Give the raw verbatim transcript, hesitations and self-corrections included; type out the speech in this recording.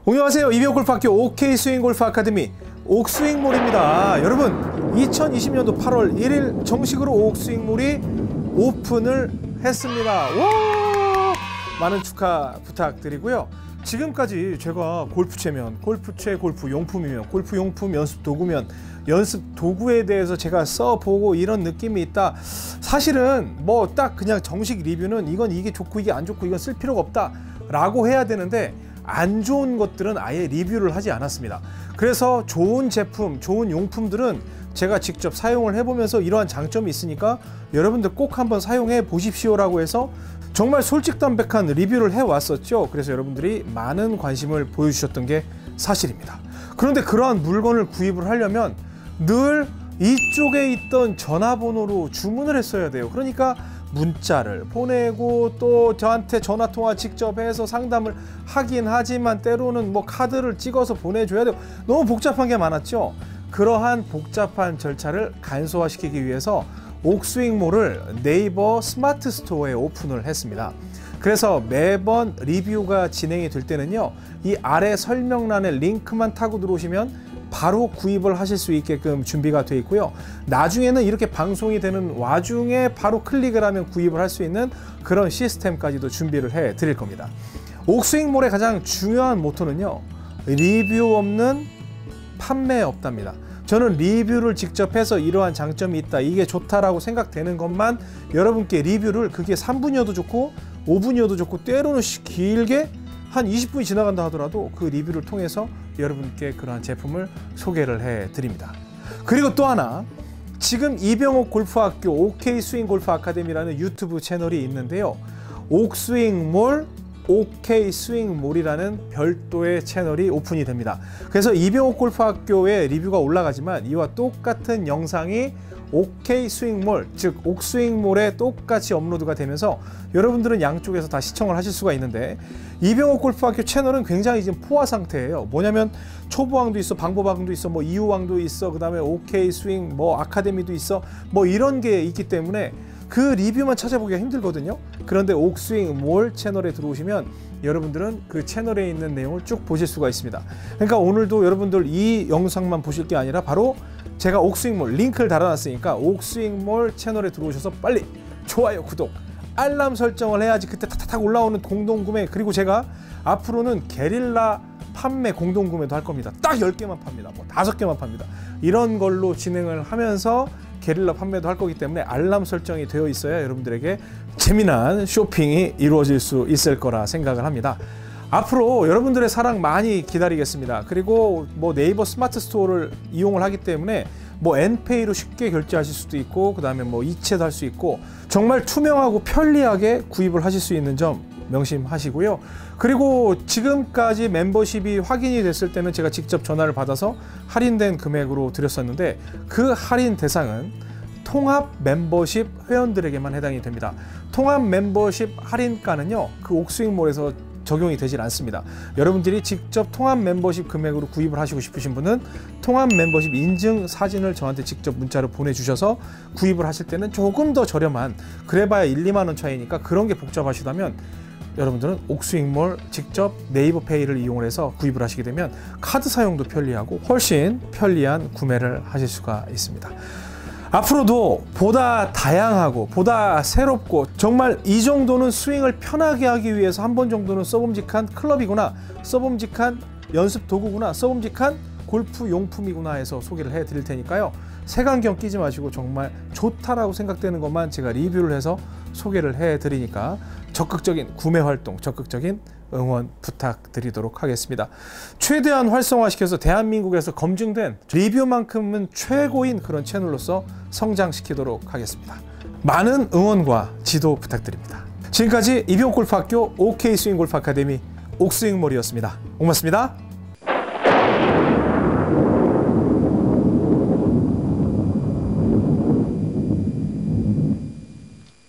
안녕하세요. 이병골프학교 오케이 스윙 골프 아카데미 옥스윙몰입니다. 여러분, 이천이십 년도 팔월 일일 정식으로 옥스윙몰이 오픈을 했습니다. 와! 많은 축하 부탁드리고요. 지금까지 제가 골프채면, 골프채 골프 용품이면, 골프 용품 연습 도구면, 연습 도구에 대해서 제가 써보고 이런 느낌이 있다. 사실은 뭐 딱 그냥 정식 리뷰는 이건 이게 좋고 이게 안 좋고 이건 쓸 필요가 없다 라고 해야 되는데, 안 좋은 것들은 아예 리뷰를 하지 않았습니다. 그래서 좋은 제품, 좋은 용품들은 제가 직접 사용을 해보면서 이러한 장점이 있으니까 여러분들 꼭 한번 사용해 보십시오 라고 해서 정말 솔직담백한 리뷰를 해왔었죠. 그래서 여러분들이 많은 관심을 보여주셨던 게 사실입니다. 그런데 그러한 물건을 구입을 하려면 늘 이쪽에 있던 전화번호로 주문을 했어야 돼요. 그러니까 문자를 보내고 또 저한테 전화통화 직접 해서 상담을 하긴 하지만 때로는 뭐 카드를 찍어서 보내줘야 되고 너무 복잡한 게 많았죠. 그러한 복잡한 절차를 간소화시키기 위해서 옥스윙몰을 네이버 스마트 스토어에 오픈을 했습니다. 그래서 매번 리뷰가 진행이 될 때는요, 이 아래 설명란에 링크만 타고 들어오시면 바로 구입을 하실 수 있게끔 준비가 되어 있고요. 나중에는 이렇게 방송이 되는 와중에 바로 클릭을 하면 구입을 할 수 있는 그런 시스템까지도 준비를 해 드릴 겁니다. 옥스윙몰의 가장 중요한 모토는요, 리뷰 없는 판매 없답니다. 저는 리뷰를 직접 해서 이러한 장점이 있다, 이게 좋다라고 생각되는 것만 여러분께 리뷰를, 그게 삼 분이어도 좋고 오 분이어도 좋고 때로는 길게 한 이십 분이 지나간다 하더라도 그 리뷰를 통해서 여러분께 그러한 제품을 소개를 해 드립니다. 그리고 또 하나, 지금 이병옥 골프학교 오케이 스윙 골프 아카데미라는 유튜브 채널이 있는데요, 옥스윙몰 오케이 스윙몰이라는 별도의 채널이 오픈이 됩니다. 그래서 이병옥 골프학교에 리뷰가 올라가지만 이와 똑같은 영상이 오케이 스윙몰, 즉 옥스윙몰에 똑같이 업로드가 되면서 여러분들은 양쪽에서 다 시청을 하실 수가 있는데, 이병옥 골프학교 채널은 굉장히 지금 포화 상태예요. 뭐냐면 초보왕도 있어, 방보왕도 있어, 뭐 이후왕도 있어, 그 다음에 오케이 스윙 뭐 아카데미도 있어, 뭐 이런 게 있기 때문에 그 리뷰만 찾아보기가 힘들거든요. 그런데 옥스윙몰 채널에 들어오시면 여러분들은 그 채널에 있는 내용을 쭉 보실 수가 있습니다. 그러니까 오늘도 여러분들 이 영상만 보실 게 아니라 바로 제가 옥스윙몰 링크를 달아놨으니까 옥스윙몰 채널에 들어오셔서 빨리 좋아요, 구독, 알람 설정을 해야지 그때 탁탁탁 올라오는 공동구매, 그리고 제가 앞으로는 게릴라 판매 공동구매도 할 겁니다. 딱 열 개만 팝니다. 뭐 다섯 개만 팝니다. 이런 걸로 진행을 하면서 게릴라 판매도 할 거기 때문에 알람 설정이 되어 있어야 여러분들에게 재미난 쇼핑이 이루어질 수 있을 거라 생각을 합니다. 앞으로 여러분들의 사랑 많이 기다리겠습니다. 그리고 뭐 네이버 스마트 스토어를 이용을 하기 때문에 뭐 엔페이로 쉽게 결제하실 수도 있고, 그 다음에 뭐 이체도 할 수 있고, 정말 투명하고 편리하게 구입을 하실 수 있는 점 명심하시고요. 그리고 지금까지 멤버십이 확인이 됐을 때는 제가 직접 전화를 받아서 할인된 금액으로 드렸었는데, 그 할인 대상은 통합 멤버십 회원들에게만 해당이 됩니다. 통합 멤버십 할인가는요, 그 옥스윙몰에서 적용이 되질 않습니다. 여러분들이 직접 통합 멤버십 금액으로 구입을 하시고 싶으신 분은 통합 멤버십 인증 사진을 저한테 직접 문자로 보내주셔서 구입을 하실 때는 조금 더 저렴한, 그래봐야 일, 이만 원 차이니까 그런 게 복잡하시다면 여러분들은 옥스윙몰 직접 네이버 페이를 이용을 해서 구입을 하시게 되면 카드 사용도 편리하고 훨씬 편리한 구매를 하실 수가 있습니다. 앞으로도 보다 다양하고 보다 새롭고, 정말 이 정도는 스윙을 편하게 하기 위해서 한 번 정도는 써봄직한 클럽이구나, 써봄직한 연습 도구구나, 써봄직한 골프 용품이구나 해서 소개를 해 드릴 테니까요, 색안경 끼지 마시고 정말 좋다라고 생각되는 것만 제가 리뷰를 해서 소개를 해 드리니까 적극적인 구매 활동, 적극적인 응원 부탁드리도록 하겠습니다. 최대한 활성화시켜서 대한민국에서 검증된 리뷰만큼은 최고인 그런 채널로서 성장시키도록 하겠습니다. 많은 응원과 지도 부탁드립니다. 지금까지 이병옥 골프학교 오케이 스윙 골프 아카데미 옥스윙몰이었습니다. 고맙습니다.